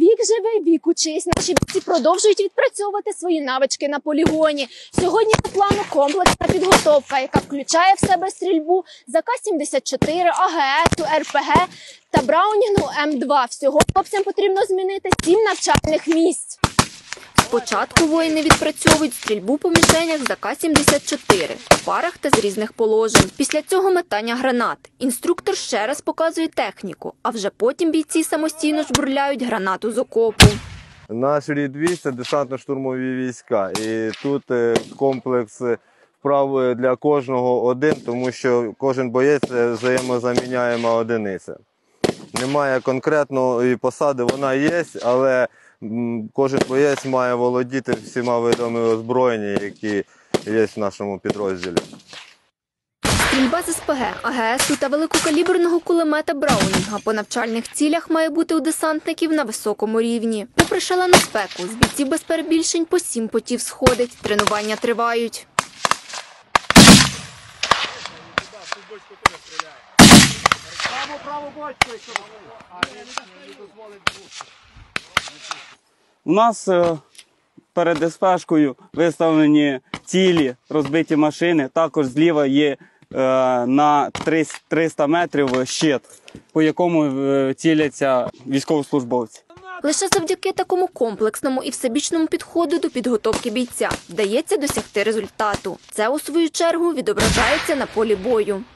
Вік живий, вік учись. Наші бійці продовжують відпрацьовувати свої навички на полігоні. Сьогодні по плану комплексна підготовка, яка включає в себе стрільбу з АК-74, АГС, РПГ та Браунінгу М2. Всього хлопцям потрібно змінити 7 навчальних місць. Спочатку воїни відпрацьовують стрільбу по мішенях з АК-74 у парах та з різних положень. Після цього метання гранат. Інструктор ще раз показує техніку, а вже потім бійці самостійно жбурляють гранату з окопу. Наш рід військ – це десантно-штурмові війська. І тут комплекс вправ для кожного один, тому що кожен боєць – це взаємозаміняєма одиниця. Немає конкретної посади, вона є, але кожен боєць має володіти всіма видами озброєння, які є в нашому підрозділі. Стрільба з СПГ, АГСу та великокаліберного кулемета Браунінга по навчальних цілях має бути у десантників на високому рівні. Попри шалену спеку, з бійців без перебільшень по 7 потів сходить. Тренування тривають. У нас перед СПшкою виставлені цілі, розбиті машини. Також зліва є на 300 метрів щит, по якому ціляться військовослужбовці. Лише завдяки такому комплексному і всебічному підходу до підготовки бійця вдається досягти результату. Це, у свою чергу, відображається на полі бою.